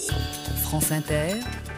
France Inter,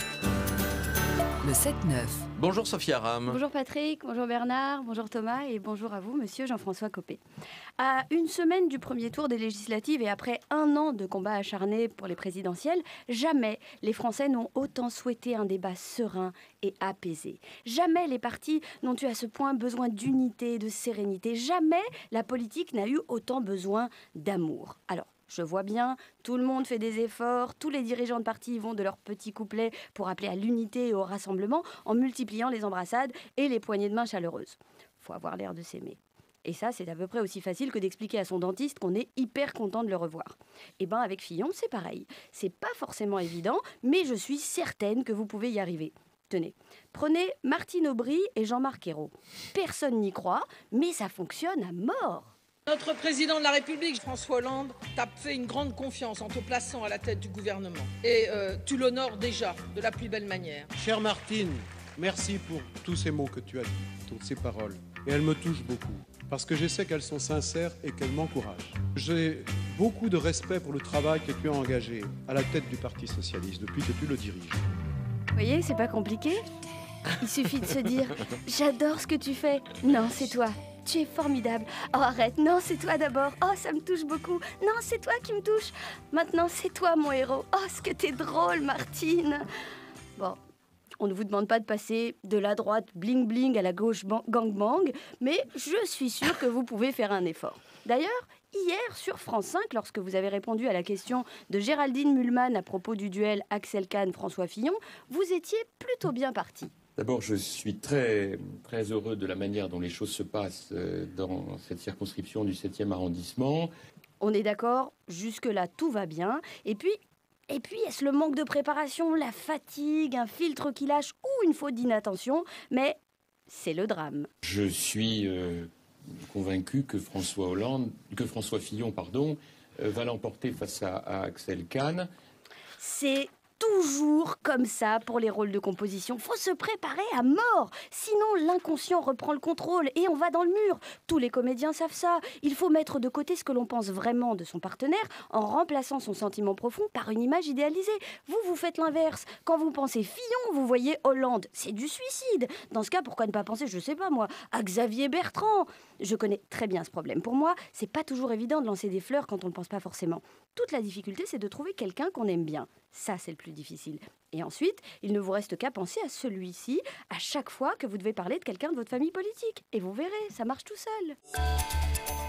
le 7-9. Bonjour Sophia Aram. Bonjour Patrick, bonjour Bernard, bonjour Thomas et bonjour à vous, monsieur Jean-François Copé. À une semaine du premier tour des législatives et après un an de combat acharné pour les présidentielles, jamais les Français n'ont autant souhaité un débat serein et apaisé. Jamais les partis n'ont eu à ce point besoin d'unité et de sérénité. Jamais la politique n'a eu autant besoin d'amour. Alors, je vois bien, tout le monde fait des efforts, tous les dirigeants de partis vont de leur petit couplet pour appeler à l'unité et au rassemblement en multipliant les embrassades et les poignées de main chaleureuses. Faut avoir l'air de s'aimer. Et ça, c'est à peu près aussi facile que d'expliquer à son dentiste qu'on est hyper content de le revoir. Et ben avec Fillon, c'est pareil. C'est pas forcément évident, mais je suis certaine que vous pouvez y arriver. Tenez, prenez Martine Aubry et Jean-Marc Ayrault. Personne n'y croit, mais ça fonctionne à mort. Notre président de la République, François Hollande, t'a fait une grande confiance en te plaçant à la tête du gouvernement. Et tu l'honores déjà de la plus belle manière. Chère Martine, merci pour tous ces mots que tu as dit, toutes ces paroles. Et elles me touchent beaucoup, parce que je sais qu'elles sont sincères et qu'elles m'encouragent. J'ai beaucoup de respect pour le travail que tu as engagé à la tête du Parti Socialiste depuis que tu le diriges. Vous voyez, c'est pas compliqué. Il suffit de se dire « J'adore ce que tu fais ». Non, c'est toi. Tu es formidable. Oh, arrête. Non, c'est toi d'abord. Oh, ça me touche beaucoup. Non, c'est toi qui me touche. Maintenant, c'est toi, mon héros. Oh, ce que t'es drôle, Martine. Bon, on ne vous demande pas de passer de la droite bling-bling à la gauche gang-bang, mais je suis sûre que vous pouvez faire un effort. D'ailleurs, hier, sur France 5, lorsque vous avez répondu à la question de Géraldine Mühlmann à propos du duel Axel Kahn-François Fillon, vous étiez plutôt bien parti. D'abord, je suis très, très heureux de la manière dont les choses se passent dans cette circonscription du 7e arrondissement. On est d'accord, jusque-là, tout va bien. Et puis, est-ce le manque de préparation, la fatigue, un filtre qui lâche ou une faute d'inattention? Mais c'est le drame. Je suis convaincu que François Fillon, va l'emporter face à Axel Kahn. C'est toujours comme ça pour les rôles de composition. Faut se préparer à mort. Sinon, l'inconscient reprend le contrôle et on va dans le mur. Tous les comédiens savent ça. Il faut mettre de côté ce que l'on pense vraiment de son partenaire en remplaçant son sentiment profond par une image idéalisée. Vous faites l'inverse. Quand vous pensez Fillon, vous voyez Hollande. C'est du suicide. Dans ce cas, pourquoi ne pas penser, je sais pas moi, à Xavier Bertrand? Je connais très bien ce problème. Pour moi, c'est pas toujours évident de lancer des fleurs quand on ne pense pas forcément. Toute la difficulté, c'est de trouver quelqu'un qu'on aime bien. Ça, c'est le plus difficile. Et ensuite, il ne vous reste qu'à penser à celui-ci à chaque fois que vous devez parler de quelqu'un de votre famille politique. Et vous verrez, ça marche tout seul.